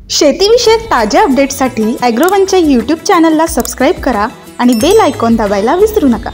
शेतीविषयक ताज्या अपडेट्ससाठी ॲग्रोवनच्या यूट्यूब चॅनलला सबस्क्राईब करा आणि बेल आयकॉन दाबायला विसरू नका।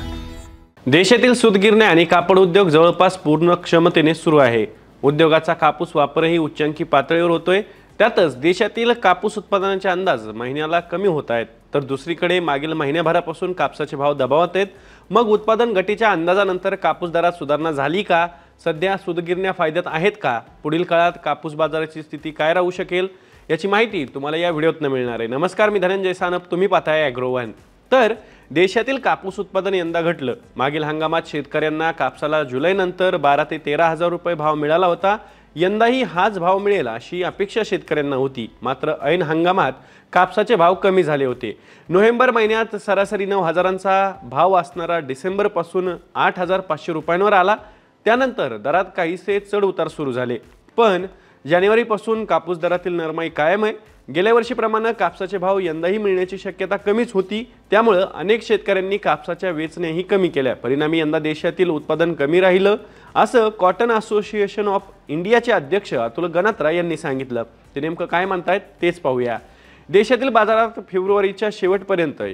देशातील सूतगिरण्या आणि कापड उद्योग जवळपास पूर्ण क्षमतेने सुरू आहे। उद्योगाचा कापूस वापरही उच्चांकी पातळीवर होतोय। त्यातच देशातील कापूस उत्पादनाचे अंदाज महिन्याला कमी होत आहेत, तर दुसरीकडे मागील महिन्याभरापासून कापसाचे भाव दबावात आहेत। मग उत्पादन घटीच्या अंदाजानंतर कापूस दरात सुधारणा झाली का? सध्या सूतगिरण्या फायद्यात आहेत का? पुढील काळात कापूस बाजाराची स्थिती काय राहू शकेल याची माहिती तुम्हाला या व्हिडिओत मिळणार आहे। नमस्कार, मी धनंजय सानप, तुम्ही पाहताय ॲग्रोवन। तर देशातील कापूस उत्पादन यंदा घटलं। मागील हंगामात शेतकऱ्यांना कापसाला जुलैनंतर 12 ते 13 हजार रुपये भाव मिळाला होता। यंदाही हाच भाव मिळेल अशी अपेक्षा शेतकऱ्यांना होती, मात्र ऐन हंगामात कापसाचे भाव कमी झाले होते। नोव्हेंबर महिन्यात सरासरी 9 हजारांचा भाव असणारा डिसेंबर पासून 8,500 रुपयांवर आला। त्यानंतर दरात काहीसे चढ उतार सुरू झाले, पण जानेवारीपासून कापूस दरातील नरमाई कायम आहे। गेल्या वर्षीप्रमाणे कापसाचे भाव यंदाही मिळण्याची शक्यता कमीच होती, त्यामुळे अनेक शेतकऱ्यांनी कापसाच्या वेचण्याही कमी केल्या। परिणामी यंदा देशातील उत्पादन कमी राहिलं असं कॉटन असोसिएशन ऑफ इंडियाचे अध्यक्ष अतुल गणात्रा यांनी सांगितलं। ते नेमकं काय म्हणतायत तेच पाहूया। देशातील बाजारात फेब्रुवारीच्या शेवटपर्यंत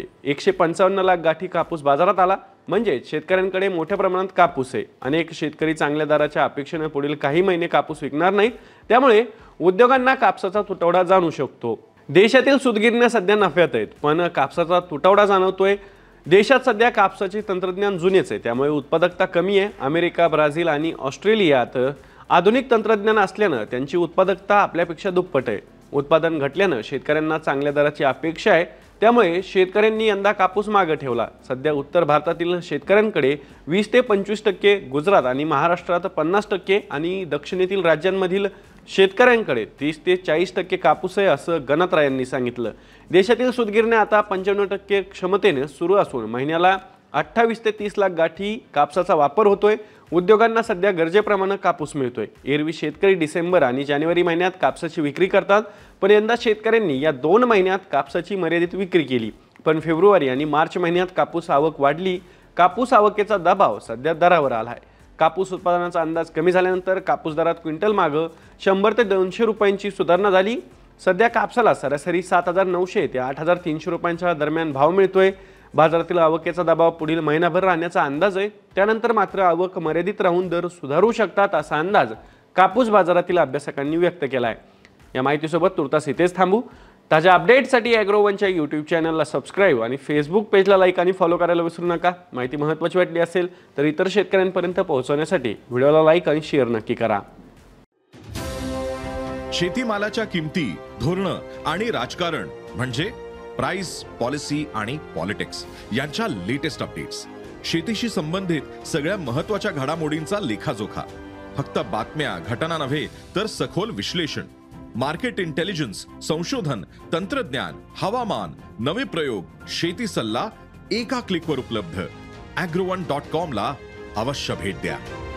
155 लाख गाठी कापूस बाजारात आला, म्हणजे शेतकऱ्यांकडे मोठ्या प्रमाणात कापूस आहे। अनेक शेतकरी चांगल्या दराच्या अपेक्षेने पुढील काही महिने कापूस विकणार नाहीत, त्यामुळे उद्योगांना कापसाचा तुटवडा जाणवू शकतो। देशातील सूतगिरण्या सध्या नफ्यात आहेत, पण कापसाचा तुटवडा जाणवतोय। देशात सध्या कापसाचे तंत्रज्ञान जुनेच आहे, त्यामुळे उत्पादकता कमी आहे। अमेरिका, ब्राझील आणि ऑस्ट्रेलियात आधुनिक तंत्रज्ञान असल्याने त्यांची उत्पादकता आपल्यापेक्षा दुप्पट आहे। उत्पादन घटल्याने शेतकऱ्यांना चांगल्या दराची अपेक्षा आहे, त्यामुळे शेतकऱ्यांनी यंदा कापूस मागे ठेवला। सध्या उत्तर भारतातील शेतकऱ्यांकडे 20 ते 25%, गुजरात आणि महाराष्ट्रात 50% आणि दक्षिणेतील राज्यांमधील शेतकऱ्यांकडे 30 ते 40% कापूस आहे, असं गणात्रा यांनी सांगितलं। देशातील सूतगिरण्या आता 95% क्षमतेने सुरू असून महिन्याला 28 ते 30 लाख गाठी कापसाचा वापर होतोय। उद्योगांना सध्या गरजेप्रमाणे कापूस मिळतोय। एरवी शेतकरी डिसेंबर आणि जानेवारी महिन्यात कापसाची विक्री करतात, पण यंदा शेतकऱ्यांनी या 2 महिन्यात कापसाची मर्यादित विक्री केली। पण फेब्रुवारी आणि मार्च महिन्यात कापूस आवक वाढली। कापूस आवकेचा दबाव सध्या दरावर आला आहे। कापूस उत्पादनाचा अंदाज कमी झाल्यानंतर कापूस दरात क्विंटल मागे 100 ते 200 रुपयांची सुधारणा झाली। सध्या कापसाला सरासरी 7,900 ते 8,300 रुपयांच्या दरम्यान भाव मिळतोय। बाजारातील आवकेचा दबाव पुढील महिनाभर राहण्याचा अंदाज आहे, त्यानंतर मात्र आवक मर्यादित राहून दर सुधारू शकतात असा अंदाज कापूस बाजारातील अभ्यासकांनी व्यक्त केला आहे। या माहितीसोबत तुर्तास इथेच थांबू। ताज्या अपडेट्ससाठी ॲग्रोवनच्या यूट्यूब चॅनलला सबस्क्राईब आणि फेसबुक पेजला लाईक आणि फॉलो करायला विसरू नका। माहिती महत्त्वाची वाटली असेल तर इतर शेतकऱ्यांपर्यंत पोहोचवण्यासाठी व्हिडिओला लाईक आणि शेअर नक्की करा। शेतीमालाच्या किमती, धोरणं आणि राजकारण म्हणजे प्राइस, पॉलिसी आणि पॉलिटिक्स यांच्या लेटेस्ट अपडेट्स, शेतीशी संबंधित सगळ्या महत्त्वाच्या घडामोडींचा लेखाजोखा, फक्त बातम्या, घटना नव्हे तर सखोल विश्लेषण, मार्केट इंटेलिजन्स, संशोधन, तंत्रज्ञान, हवामान, नवे प्रयोग, शेती सल्ला एका क्लिकवर उपलब्ध। agrowon.com ला अवश्य भेट द्या।